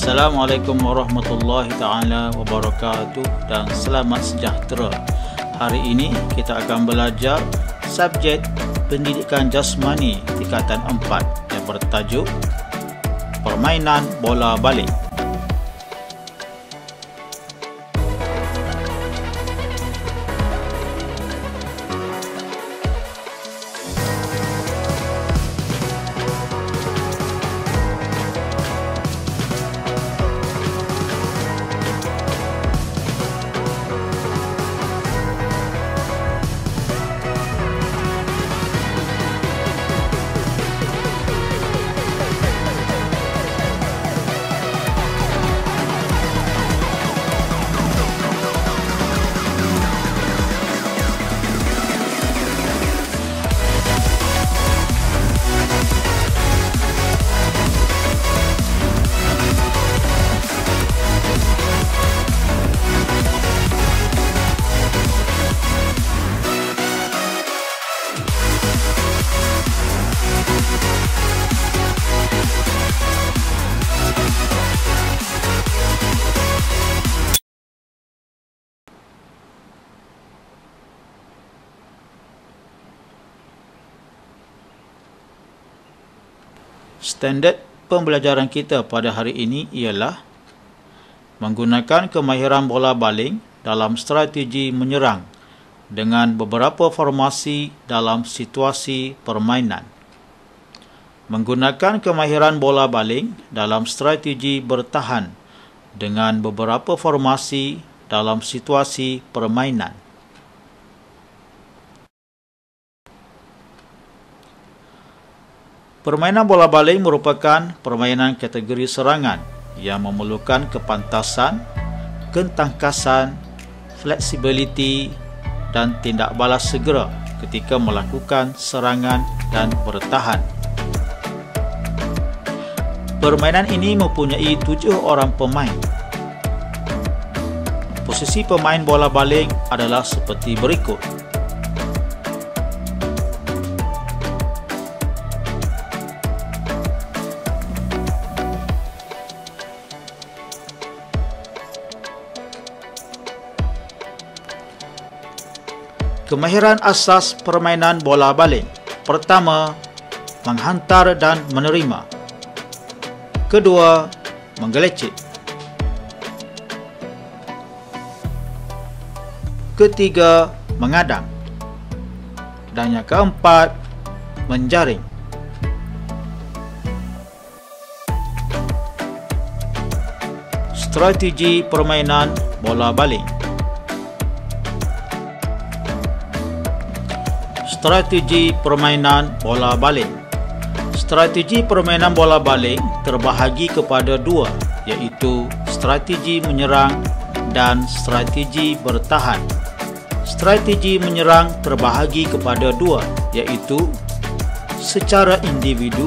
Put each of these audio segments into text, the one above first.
Assalamualaikum warahmatullahi ta'ala wabarakatuh dan selamat sejahtera. Hari ini kita akan belajar subjek pendidikan jasmani tingkatan 4 yang bertajuk permainan bola baling. Standard pembelajaran kita pada hari ini ialah menggunakan kemahiran bola baling dalam strategi menyerang dengan beberapa formasi dalam situasi permainan. Menggunakan kemahiran bola baling dalam strategi bertahan dengan beberapa formasi dalam situasi permainan. Permainan bola baling merupakan permainan kategori serangan yang memerlukan kepantasan, ketangkasan, fleksibiliti dan tindak balas segera ketika melakukan serangan dan bertahan. Permainan ini mempunyai 7 orang pemain. Posisi pemain bola baling adalah seperti berikut. Kemahiran asas permainan bola baling. Pertama, menghantar dan menerima. Kedua, menggelecek. Ketiga, mengadang. Dan yang keempat, menjaring. Strategi permainan bola baling. Strategi permainan bola baling. Strategi permainan bola baling terbahagi kepada 2, iaitu strategi menyerang dan strategi bertahan. Strategi menyerang terbahagi kepada 2, iaitu secara individu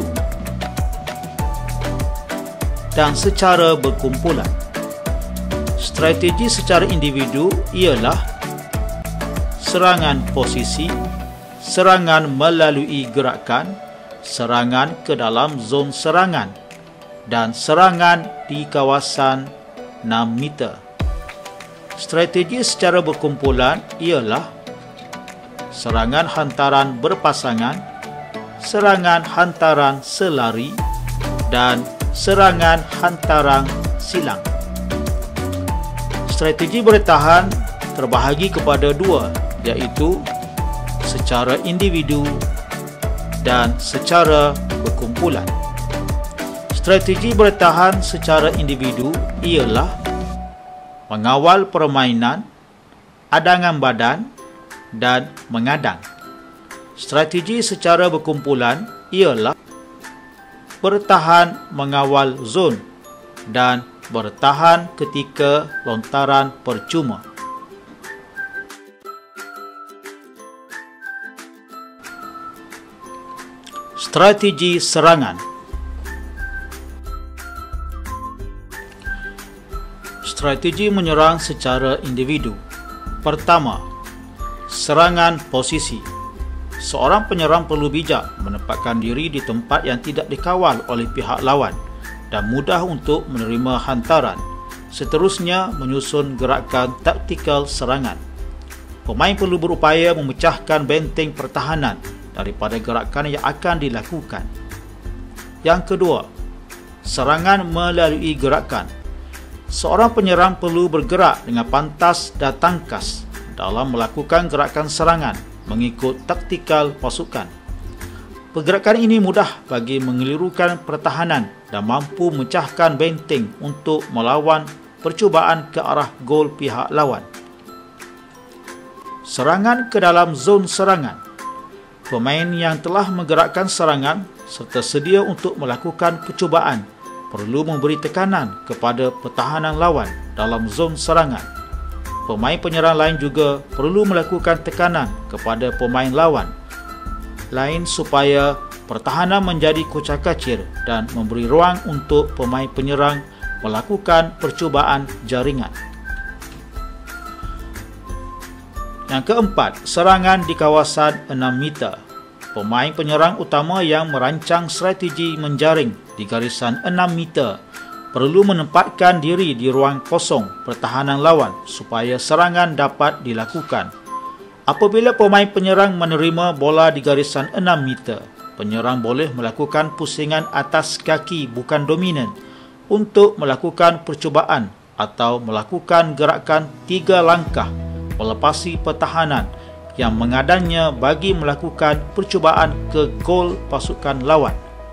dan secara berkumpulan. Strategi secara individu ialah serangan posisi, serangan melalui gerakan, serangan ke dalam zon serangan, dan serangan di kawasan 6 meter. Strategi secara berkumpulan ialah serangan hantaran berpasangan, serangan hantaran selari, dan serangan hantaran silang. Strategi bertahan terbahagi kepada 2, iaitu secara individu dan secara berkumpulan. Strategi bertahan secara individu ialah mengawal permainan, adangan badan dan mengadang. Strategi secara berkumpulan ialah bertahan mengawal zon dan bertahan ketika lontaran percuma. Strategi serangan. Strategi menyerang secara individu. Pertama, serangan posisi. Seorang penyerang perlu bijak menempatkan diri di tempat yang tidak dikawal oleh pihak lawan dan mudah untuk menerima hantaran. Seterusnya, menyusun gerakan taktikal serangan. Pemain perlu berupaya memecahkan benteng pertahanan daripada gerakan yang akan dilakukan. Yang kedua, serangan melalui gerakan. Seorang penyerang perlu bergerak dengan pantas dan tangkas dalam melakukan gerakan serangan mengikut taktikal pasukan. Pergerakan ini mudah bagi mengelirukan pertahanan dan mampu memecahkan benteng untuk melawan percubaan ke arah gol pihak lawan. Serangan ke dalam zon serangan. Pemain yang telah menggerakkan serangan serta sedia untuk melakukan percubaan perlu memberi tekanan kepada pertahanan lawan dalam zon serangan. Pemain penyerang lain juga perlu melakukan tekanan kepada pemain lawan lain supaya pertahanan menjadi kocak-kacir dan memberi ruang untuk pemain penyerang melakukan percubaan jaringan. Yang keempat, serangan di kawasan 6 meter. Pemain penyerang utama yang merancang strategi menjaring di garisan 6 meter perlu menempatkan diri di ruang kosong pertahanan lawan supaya serangan dapat dilakukan. Apabila pemain penyerang menerima bola di garisan 6 meter, penyerang boleh melakukan pusingan atas kaki bukan dominan untuk melakukan percubaan atau melakukan gerakan 3 langkah melepasi pertahanan yang mengadangnya bagi melakukan percubaan ke gol pasukan lawan.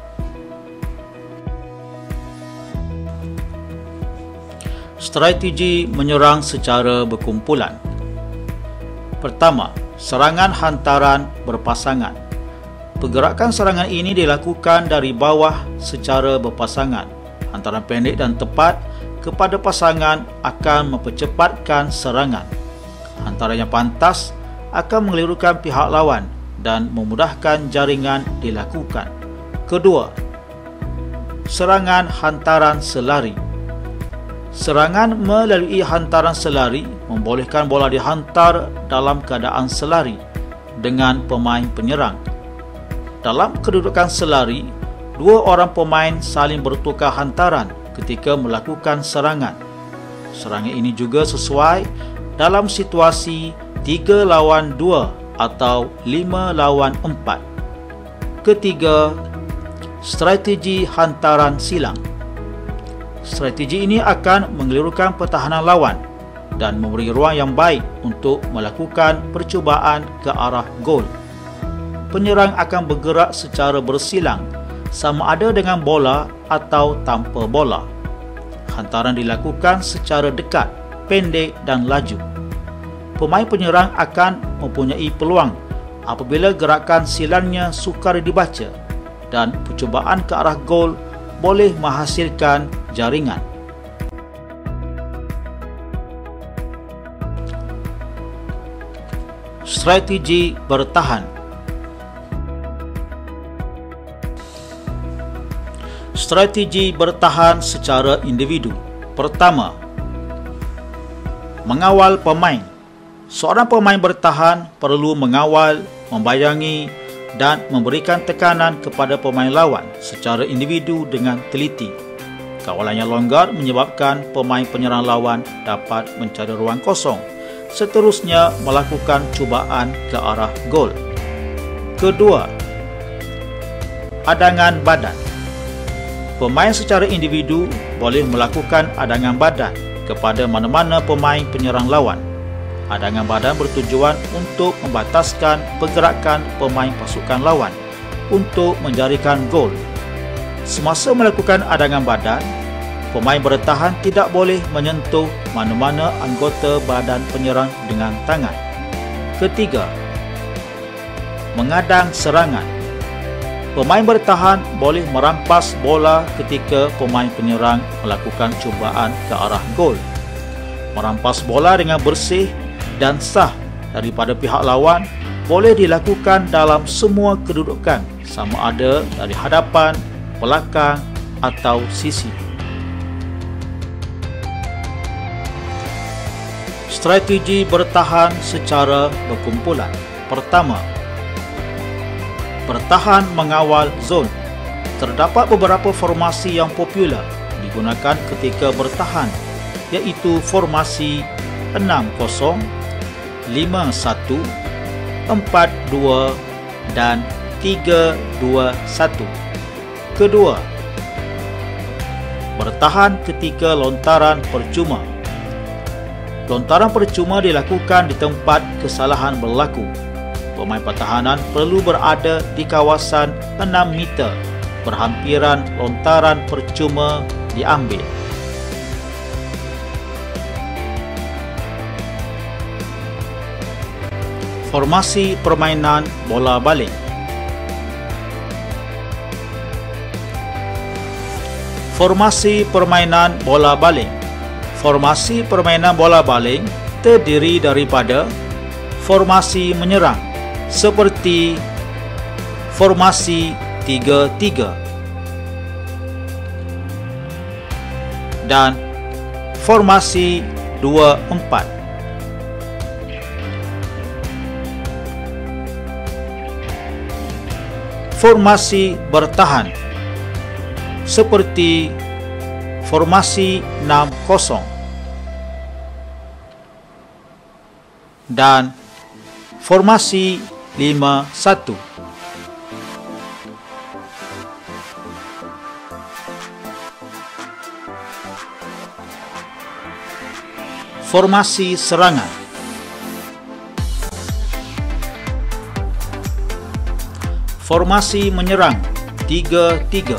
Strategi menyerang secara berkumpulan. Pertama, serangan hantaran berpasangan. Pergerakan serangan ini dilakukan dari bawah secara berpasangan. Hantaran pendek dan tepat kepada pasangan akan mempercepatkan serangan. Hantaran yang pantas akan mengelirukan pihak lawan dan memudahkan jaringan dilakukan. Kedua, serangan hantaran selari. Serangan melalui hantaran selari membolehkan bola dihantar dalam keadaan selari dengan pemain penyerang. Dalam kedudukan selari, 2 orang pemain saling bertukar hantaran ketika melakukan serangan. Serangan ini juga sesuai dalam situasi 3 lawan 2 atau 5 lawan 4. Ketiga, strategi hantaran silang. Strategi ini akan mengelirukan pertahanan lawan dan memberi ruang yang baik untuk melakukan percubaan ke arah gol. Penyerang akan bergerak secara bersilang sama ada dengan bola atau tanpa bola. Hantaran dilakukan secara dekat, pendek dan laju. Pemain penyerang akan mempunyai peluang apabila gerakan silangnya sukar dibaca dan percubaan ke arah gol boleh menghasilkan jaringan. Strategi bertahan. Strategi bertahan secara individu. Pertama, mengawal pemain. Seorang pemain bertahan perlu mengawal, membayangi dan memberikan tekanan kepada pemain lawan secara individu dengan teliti. Kawalan yang longgar menyebabkan pemain penyerang lawan dapat mencari ruang kosong, seterusnya melakukan cubaan ke arah gol. Kedua, adangan badan. Pemain secara individu boleh melakukan adangan badan kepada mana-mana pemain penyerang lawan. Adangan badan bertujuan untuk membataskan pergerakan pemain pasukan lawan untuk menjarikan gol. Semasa melakukan adangan badan, pemain bertahan tidak boleh menyentuh mana-mana anggota badan penyerang dengan tangan. Ketiga, mengadang serangan. Pemain bertahan boleh merampas bola ketika pemain penyerang melakukan cubaan ke arah gol. Merampas bola dengan bersih dan sah daripada pihak lawan boleh dilakukan dalam semua kedudukan, sama ada dari hadapan, belakang atau sisi. Strategi bertahan secara berkumpulan. Pertama, bertahan mengawal zon. terdapat beberapa formasi yang popular digunakan ketika bertahan, iaitu formasi 6-0, 5-1, 4-2 dan 3-2-1. Kedua, bertahan ketika lontaran percuma. Lontaran percuma dilakukan di tempat kesalahan berlaku. Pemain pertahanan perlu berada di kawasan 6 meter berhampiran lontaran percuma diambil. Formasi permainan bola baling. Formasi permainan bola baling. Formasi permainan bola baling terdiri daripada formasi menyerang seperti formasi 3-3 dan formasi 2-4. Formasi bertahan seperti formasi 6-0 dan formasi 5-1. Formasi serangan. Formasi menyerang 3-3.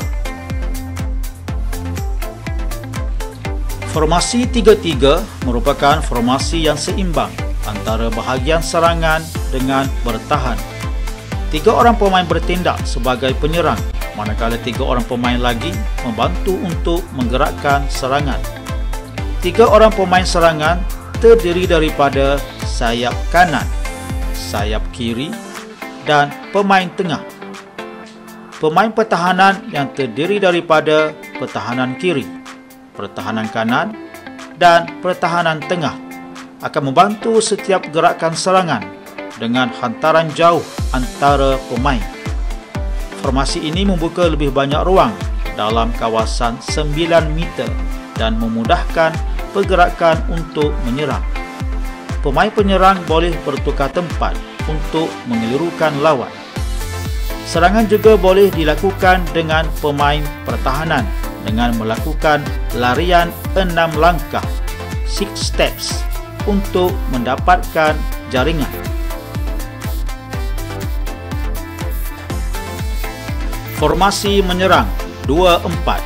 Formasi 3-3 merupakan formasi yang seimbang antara bahagian serangan dengan bertahan. 3 orang pemain bertindak sebagai penyerang, manakala 3 orang pemain lagi membantu untuk menggerakkan serangan. 3 orang pemain serangan terdiri daripada sayap kanan, sayap kiri dan pemain tengah. Pemain pertahanan yang terdiri daripada pertahanan kiri, pertahanan kanan dan pertahanan tengah akan membantu setiap gerakan serangan dengan hantaran jauh antara pemain. Formasi ini membuka lebih banyak ruang dalam kawasan 9 meter dan memudahkan pergerakan untuk menyerang. Pemain penyerang boleh bertukar tempat untuk mengelirukan lawan. Serangan juga boleh dilakukan dengan pemain pertahanan dengan melakukan larian 6 langkah 6 steps untuk mendapatkan jaringan. Formasi menyerang 2-4.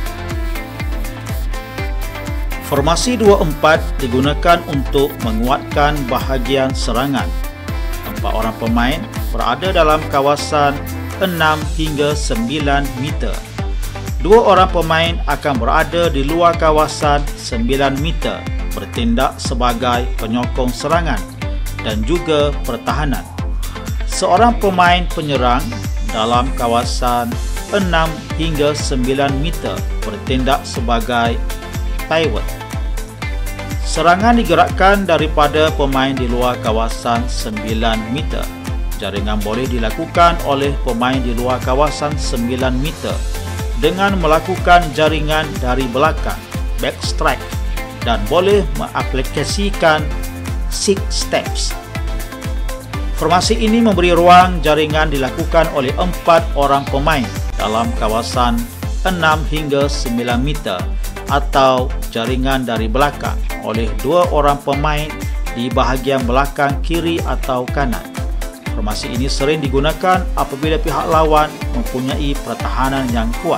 Formasi 2-4 digunakan untuk menguatkan bahagian serangan. 4 orang pemain berada dalam kawasan 6 hingga 9 meter. 2 orang pemain akan berada di luar kawasan 9 meter bertindak sebagai penyokong serangan dan juga pertahanan. Seorang pemain penyerang dalam kawasan 6 hingga 9 meter bertindak sebagai pivot. Serangan digerakkan daripada pemain di luar kawasan 9 meter. Jaringan boleh dilakukan oleh pemain di luar kawasan 9 meter dengan melakukan jaringan dari belakang, backstrike, dan boleh mengaplikasikan 6 steps. Formasi ini memberi ruang jaringan dilakukan oleh 4 orang pemain dalam kawasan 6 hingga 9 meter atau jaringan dari belakang oleh 2 orang pemain di bahagian belakang kiri atau kanan. Formasi ini sering digunakan apabila pihak lawan mempunyai pertahanan yang kuat.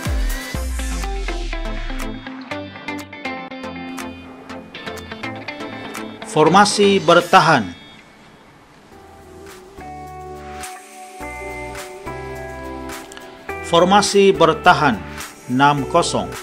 Formasi bertahan. Formasi bertahan 6-0.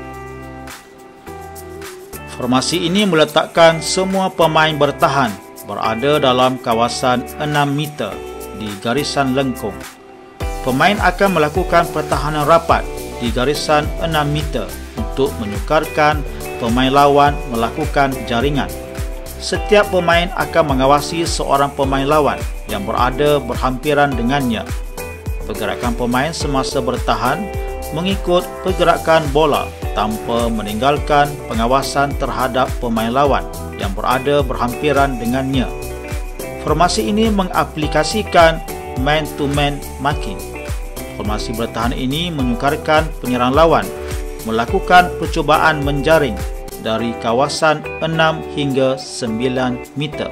Formasi ini meletakkan semua pemain bertahan berada dalam kawasan 6 meter di garisan lengkung. Pemain akan melakukan pertahanan rapat di garisan 6 meter untuk menyukarkan pemain lawan melakukan jaringan. Setiap pemain akan mengawasi seorang pemain lawan yang berada berhampiran dengannya. pergerakan pemain semasa bertahan mengikut pergerakan bola tanpa meninggalkan pengawasan terhadap pemain lawan yang berada berhampiran dengannya. Formasi ini mengaplikasikan man-to-man marking. Formasi bertahan ini menyukarkan penyerang lawan melakukan percubaan menjaring dari kawasan 6 hingga 9 meter.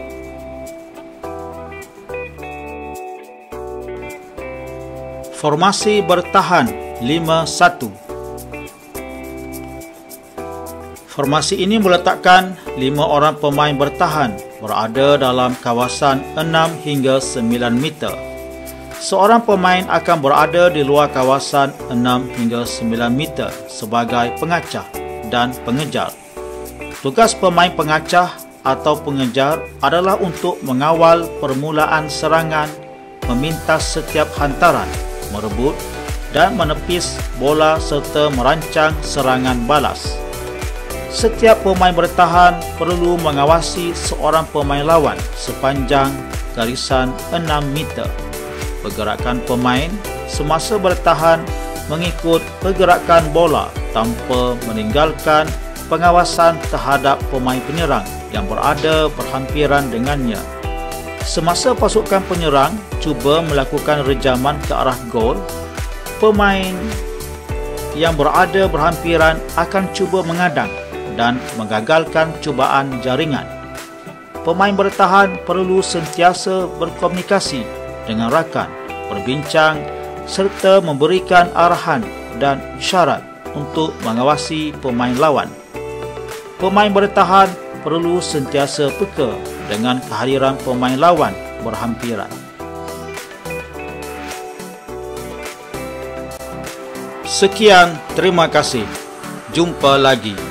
Formasi bertahan 5-1. Formasi ini meletakkan 5 orang pemain bertahan berada dalam kawasan 6 hingga 9 meter. Seorang pemain akan berada di luar kawasan 6 hingga 9 meter sebagai pengacah dan pengejar. Tugas pemain pengacah atau pengejar adalah untuk mengawal permulaan serangan, memintas setiap hantaran, merebut dan menepis bola serta merancang serangan balas. Setiap pemain bertahan perlu mengawasi seorang pemain lawan sepanjang garisan 6 meter. Pergerakan pemain semasa bertahan mengikut pergerakan bola tanpa meninggalkan pengawasan terhadap pemain penyerang yang berada berhampiran dengannya. Semasa pasukan penyerang cuba melakukan rejaman ke arah gol, pemain yang berada berhampiran akan cuba mengadang dan menggagalkan cubaan jaringan. Pemain bertahan perlu sentiasa berkomunikasi dengan rakan, berbincang serta memberikan arahan dan isyarat untuk mengawasi pemain lawan. Pemain bertahan perlu sentiasa peka dengan kehadiran pemain lawan berhampiran. Sekian, terima kasih. Jumpa lagi.